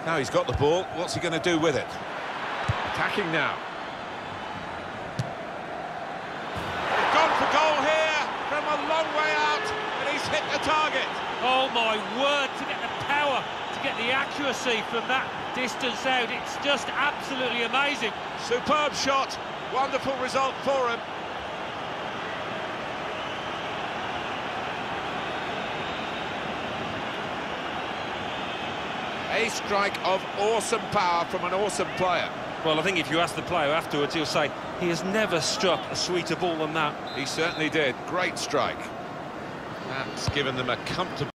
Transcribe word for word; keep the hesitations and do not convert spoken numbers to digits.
Now he's got the ball, what's he going to do with it? Attacking now. They've gone for goal here from a long way out, and he's hit the target. Oh my word, to get the power, to get the accuracy from that distance out, it's just absolutely amazing. Superb shot, wonderful result for him. A strike of awesome power from an awesome player. Well, I think if you ask the player afterwards, he'll say he has never struck a sweeter ball than that. He certainly did. Great strike. That's given them a comfortable